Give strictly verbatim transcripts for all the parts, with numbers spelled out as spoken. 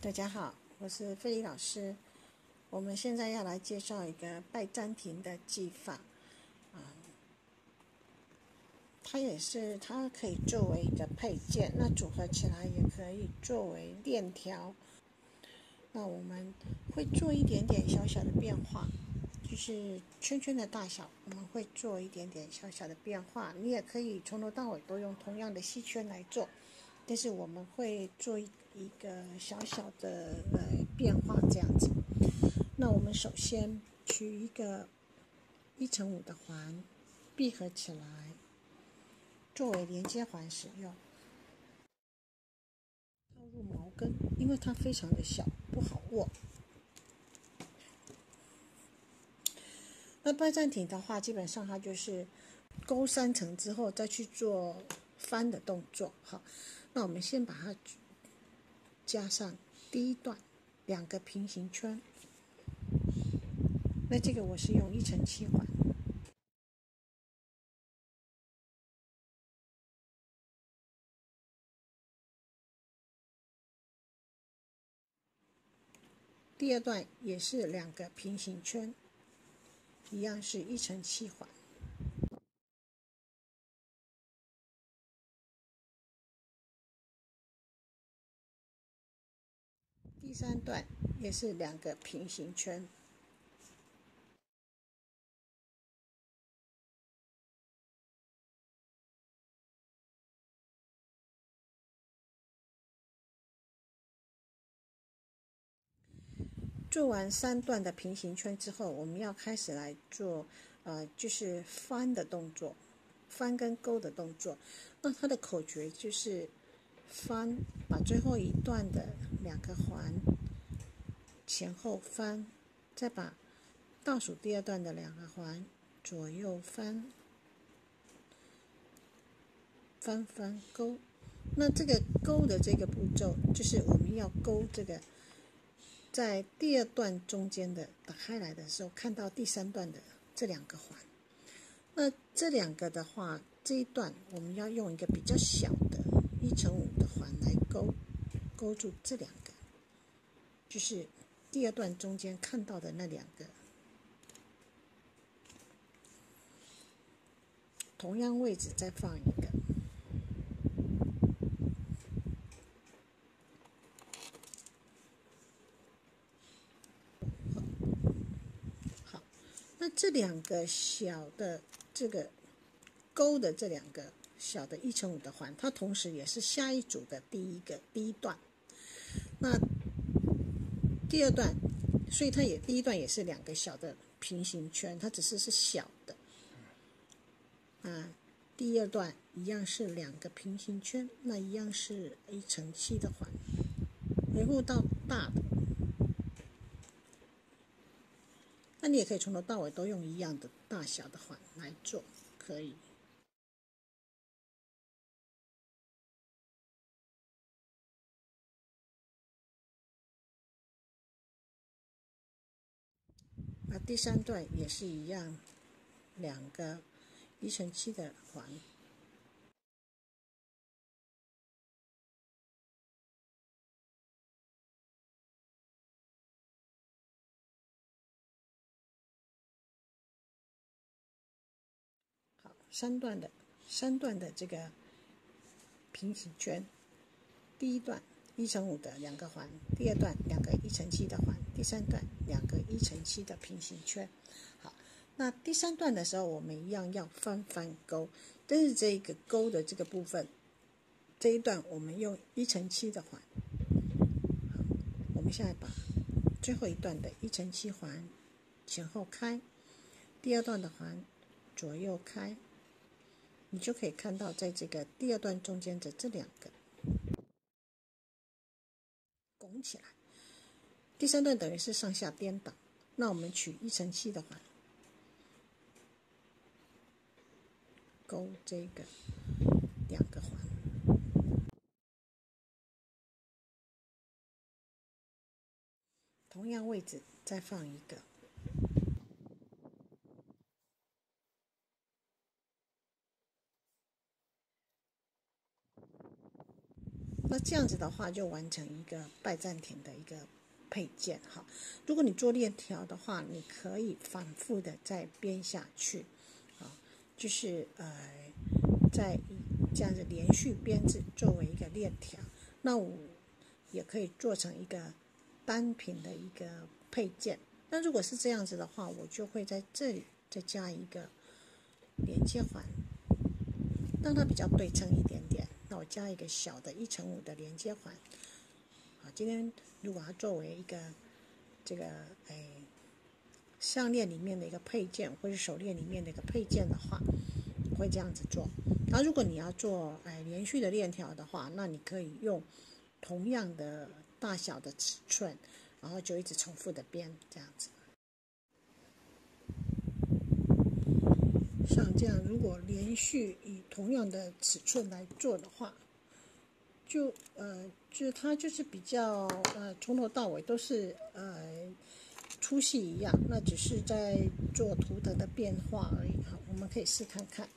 大家好，我是费丽老师。我们现在要来介绍一个拜占庭的技法，啊、它也是它可以作为一个配件，那组合起来也可以作为链条。那我们会做一点点小小的变化，就是圈圈的大小，我们会做一点点小小的变化。你也可以从头到尾都用同样的细圈来做。但是我们会做一个小小的呃变化，这样子。那我们首先取一个一乘五的环，闭合起来，作为连接环使用。套入毛根，因为它非常的小，不好握。那拜占庭的话，基本上它就是勾三层之后再去做翻的动作。好，那我们先把它加上第一段两个平行圈，那这个我是用一乘七环。第二段也是两个平行圈，一样是一乘七环。第三段也是两个平行圈。做完三段的平行圈之后，我们要开始来做呃，就是翻的动作，翻跟勾的动作。那它的口诀就是翻，把最后一段的两个环前后翻，再把倒数第二段的两个环左右翻，翻翻勾。那这个勾的这个步骤，就是我们要勾这个，在第二段中间的打开来的时候，看到第三段的这两个环。那这两个的话，这一段我们要用一个比较小的一乘五的环来勾，勾住这两个，就是第二段中间看到的那两个。同样位置再放一个。好，那这两个小的这个勾的这两个小的一乘五的环，它同时也是下一组的第一个第一段。那第二段，所以它也第一段也是两个小的平行圈，它只是是小的。啊，第二段一样是两个平行圈，那一样是一乘七的环，维护到大的。那你也可以从头到尾都用一样的大小的环来做，可以。那第三段也是一样，两个一乘七的环。好，三段的三段的这个平行圈，第一段一乘五的两个环，第二段两个一乘七的环，第三段两个一乘七的平行圈。好，那第三段的时候，我们一样要翻翻勾，但是这个勾的这个部分，这一段我们用一乘七的环。好，我们现在把最后一段的一乘七环前后开，第二段的环左右开，你就可以看到在这个第二段中间的这两个拱起来。第三段等于是上下颠倒，那我们取一乘七的环，勾这个两个环，同样位置再放一个。那那这样子的话，就完成一个拜占庭的一个配件哈。如果你做链条的话，你可以反复的再编下去，啊，就是呃，再以这样子连续编制作为一个链条。那我也可以做成一个单品的一个配件。那如果是这样子的话，我就会在这里再加一个连接环，让它比较对称一点点。那我加一个小的一乘五的连接环。好，今天如果它作为一个这个哎项链里面的一个配件，或者手链里面的一个配件的话，我会这样子做。然后如果你要做哎连续的链条的话，那你可以用同样的大小的尺寸，然后就一直重复的编这样子。像这样，如果连续以同样的尺寸来做的话，就呃，就它就是比较呃，从头到尾都是呃粗细一样，那只是在做图腾的变化而已。好，我们可以试看看。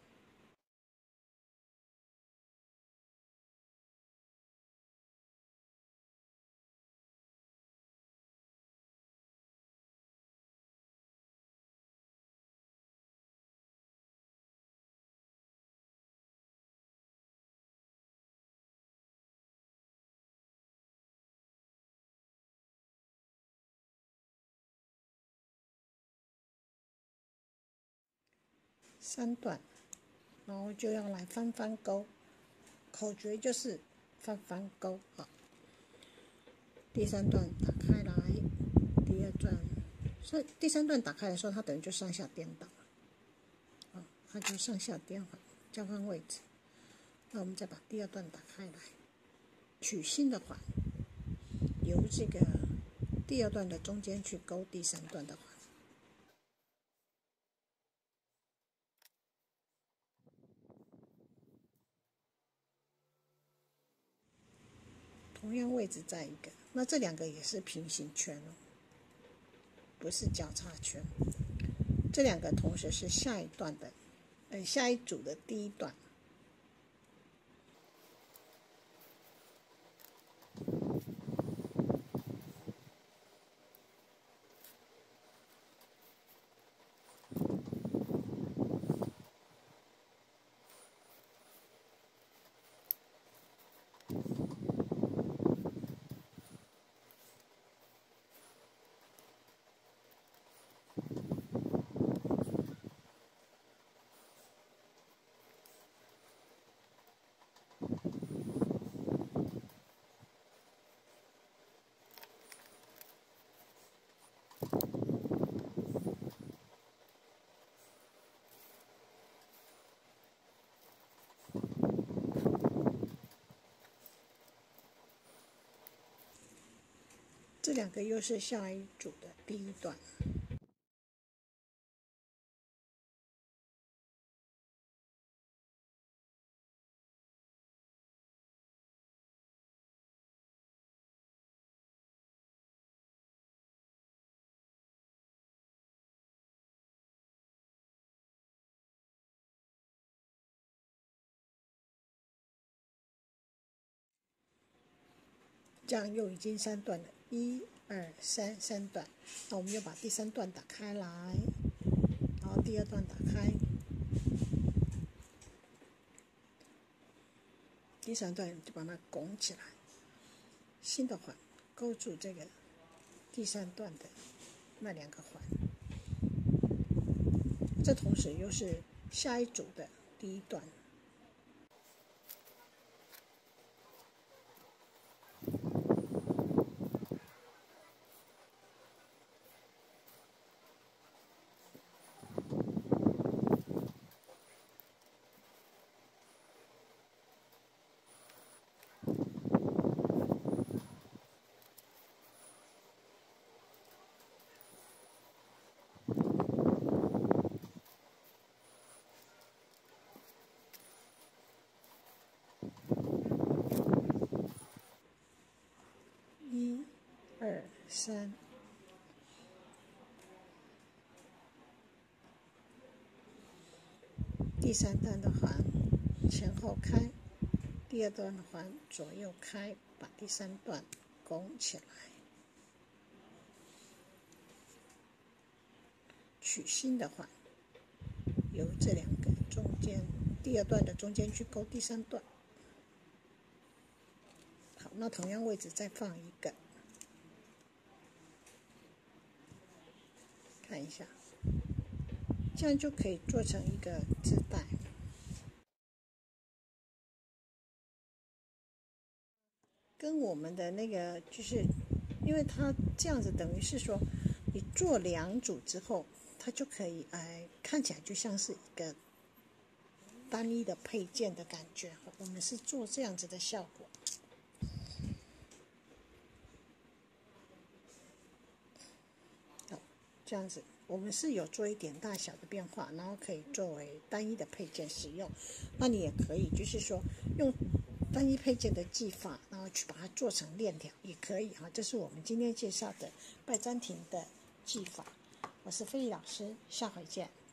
三段，然后就要来翻翻钩，口诀就是翻翻钩啊。第三段打开来，第二段，所以第三段打开的时候，它等于就上下颠倒了，啊，它就上下颠换交换位置。那我们再把第二段打开来，取新的环，由这个第二段的中间去勾第三段的环。同样位置再一个，那这两个也是平行圈哦，不是交叉圈。这两个同时是下一段的，呃，下一组的第一段。这两个又是下一组的第一段。这样又已经三段了，一、二、三，三段。那我们又把第三段打开来，然后第二段打开，第三段就把它拱起来。新的环勾住这个第三段的那两个环，这同时又是下一组的第一段。一、二、三，第三段的环前后开， 第二段环左右开，把第三段拱起来，取新的环，由这两个中间第二段的中间去勾第三段。好，那同样位置再放一个，看一下，这样就可以做成一个织带。跟我们的那个就是，因为它这样子等于是说，你做两组之后，它就可以哎看起来就像是一个单一的配件的感觉。我们是做这样子的效果。好，这样子我们是有做一点大小的变化，然后可以作为单一的配件使用。那你也可以就是说用单一配件的技法，然后去把它做成链条也可以哈。这是我们今天介绍的拜占庭的技法。我是菲利老师，下回见。